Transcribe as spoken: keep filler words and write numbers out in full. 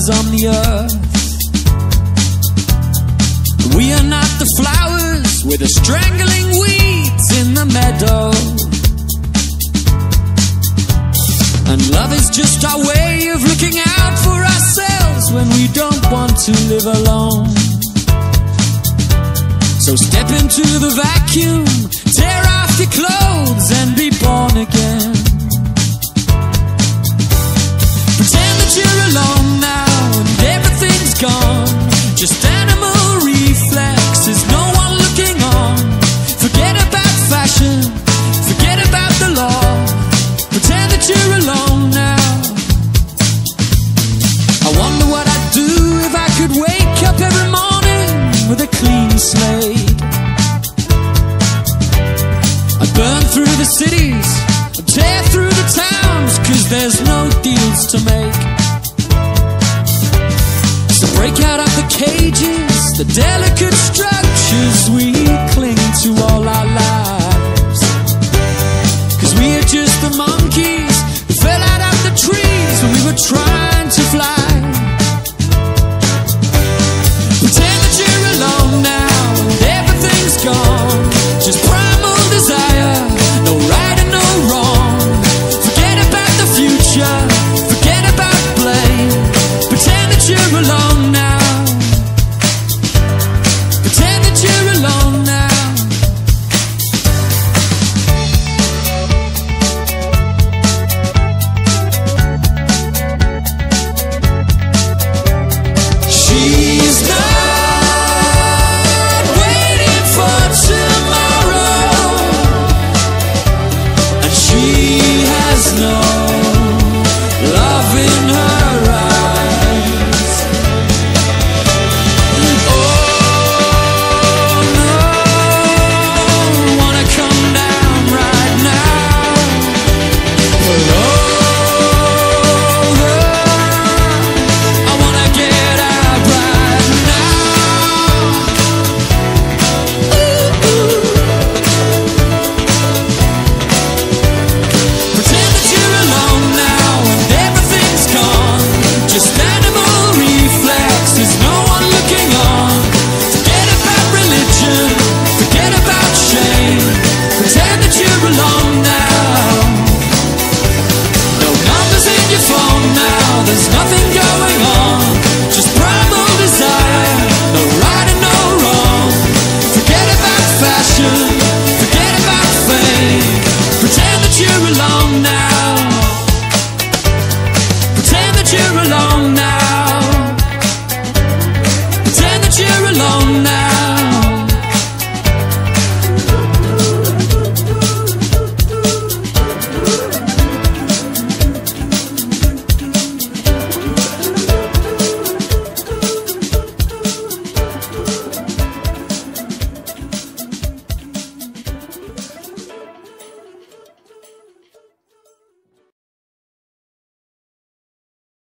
flowers on the earth. We are not the flowers, we're the strangling weeds in the meadow. And love is just our way of looking out for ourselves when we don't want to live alone. So step into the vacuum, tear off your clothes and be born again. Pretend that you're alone now and everything's gone. Just animal reflexes, no one looking on. Forget about fashion, forget about the law. Pretend that you're alone now. I wonder what I'd do if I could wake up every morning with a clean slate. I'd burn through the cities, I'd tear through the towns, cause there's no deals to make. So break out of the cages, the delicate structures we cling to all our lives.